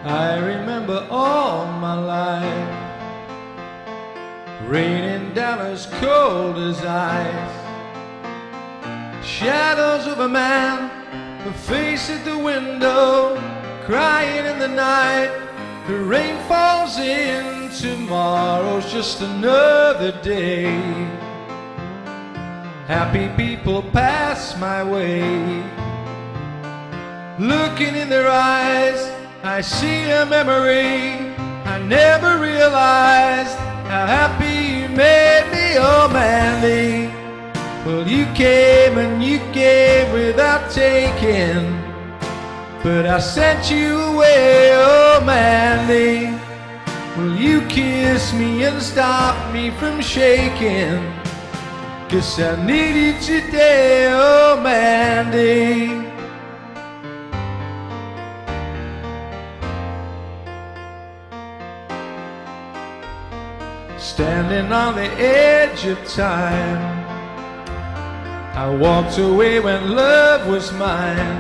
I remember all my life raining down as cold as ice. Shadows of a man, the face at the window, crying in the night. The rain falls in, tomorrow's just another day. Happy people pass my way. Looking in their eyes, I see a memory. I never realized how happy you made me, oh Mandy. Well, you came and you gave without taking, but I sent you away, oh Mandy. Will you kiss me and stop me from shaking? 'Cause I need you today, oh Mandy. Standing on the edge of time, I walked away when love was mine.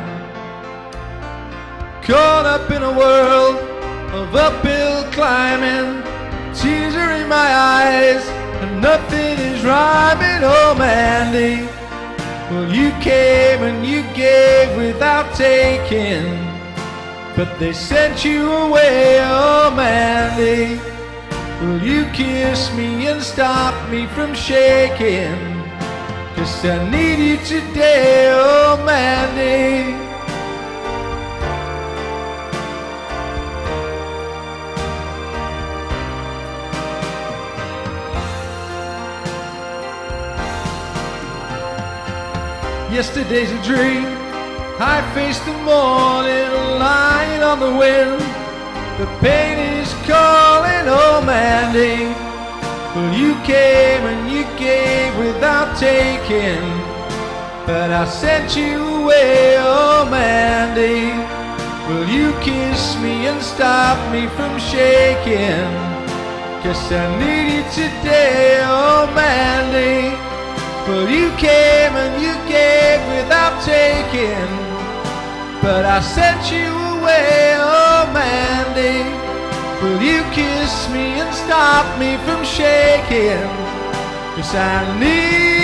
Caught up in a world of uphill climbing, tears are in my eyes and nothing is rhyming, oh Mandy. Well, you came and you gave without taking, but they sent you away, oh Mandy. Will you kiss me and stop me from shaking? 'Cause I need you today, oh Mandy. Yesterday's a dream. I faced the morning lying on the wind. The pain is calling, oh Mandy. Well, you came and you gave without taking, but I sent you away, oh Mandy. Will you kiss me and stop me from shaking? 'Cause I need you today, oh Mandy. Well, you came and you gave without taking, but I sent you away, oh Mandy. Will you kiss me and stop me from shaking? 'Cause I need